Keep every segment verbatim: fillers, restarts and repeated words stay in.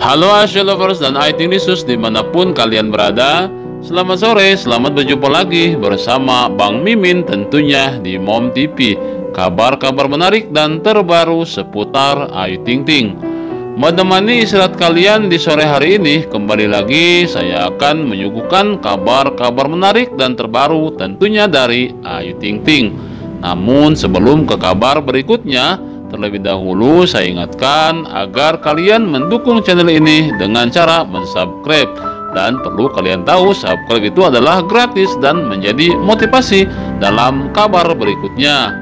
Halo Asia Lovers dan I T News dimanapun kalian berada. Selamat sore, selamat berjumpa lagi bersama Bang Mimin tentunya di Mom T V. Kabar-kabar menarik dan terbaru seputar Ayu Ting Ting. Menemani istirahat kalian di sore hari ini, kembali lagi saya akan menyuguhkan kabar-kabar menarik dan terbaru tentunya dari Ayu Ting Ting. Namun sebelum ke kabar berikutnya, terlebih dahulu saya ingatkan agar kalian mendukung channel ini dengan cara mensubscribe. Dan perlu kalian tahu, subscribe itu adalah gratis dan menjadi motivasi dalam kabar berikutnya.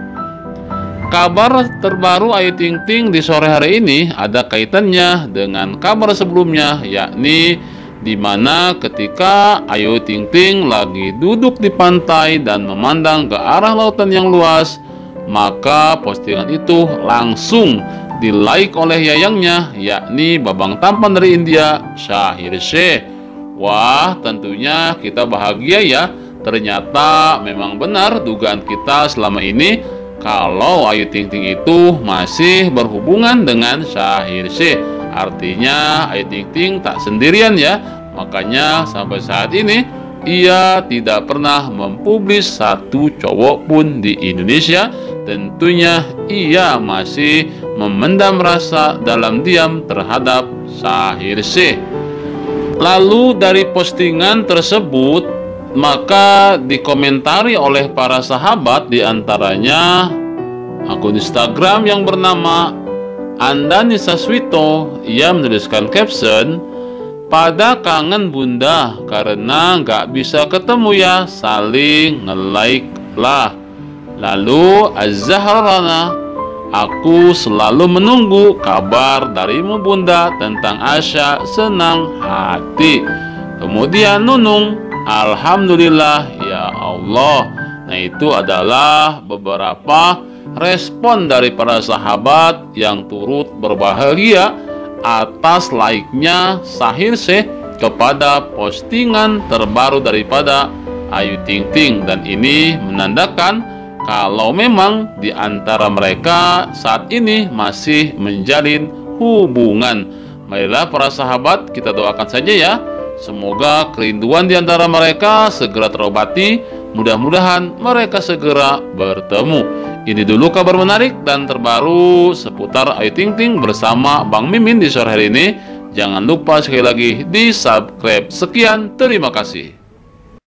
Kabar terbaru Ayu Ting Ting di sore hari ini ada kaitannya dengan kabar sebelumnya, yakni di mana ketika Ayu Ting Ting lagi duduk di pantai dan memandang ke arah lautan yang luas, maka postingan itu langsung di like oleh yayangnya, yakni babang tampan dari India, Shaheer Sheikh. Wah, tentunya kita bahagia ya. Ternyata memang benar dugaan kita selama ini kalau Ayu Ting Ting itu masih berhubungan dengan Shaheer Sheikh. Artinya Ayu Ting Ting tak sendirian ya. Makanya sampai saat ini ia tidak pernah mempublis satu cowok pun di Indonesia. Tentunya ia masih memendam rasa dalam diam terhadap Shaheer Sheikh. Lalu dari postingan tersebut, maka dikomentari oleh para sahabat, diantaranya akun Instagram yang bernama Andani Saswito. Ia menuliskan caption, "Pada kangen bunda karena nggak bisa ketemu ya, saling nge-like lah." Lalu Az-Zahra Rana, "Aku selalu menunggu kabar darimu bunda tentang Asya, senang hati." Kemudian Nunung, "Alhamdulillah ya Allah." Nah, itu adalah beberapa respon dari para sahabat yang turut berbahagia atas like-nya Shaheer Sheikh kepada postingan terbaru daripada Ayu Ting Ting. Dan ini menandakan kalau memang di antara mereka saat ini masih menjalin hubungan. Marilah para sahabat, kita doakan saja ya, semoga kerinduan di antara mereka segera terobati. Mudah-mudahan mereka segera bertemu. Ini dulu kabar menarik dan terbaru seputar Ayu Ting Ting bersama Bang Mimin di sore hari ini. Jangan lupa sekali lagi di subscribe. Sekian, terima kasih.